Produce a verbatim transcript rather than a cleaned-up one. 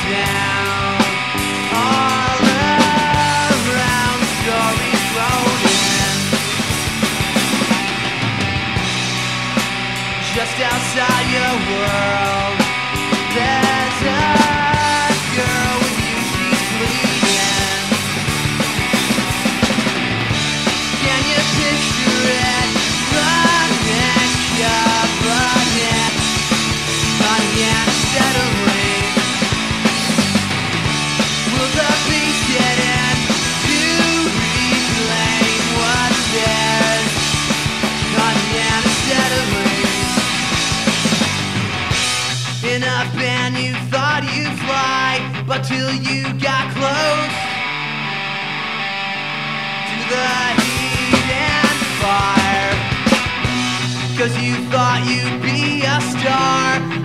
down. All around, stories rolling. Just outside your world, there's a girl with you, she's bleeding. Can you picture it? Running, covered honey and acetylene. Will the beast get in to reclaim what's theirs? Honey and acetylene. In a band you thought you'd fly, but till you got close to the heat and fire, 'cause you thought you'd be a star.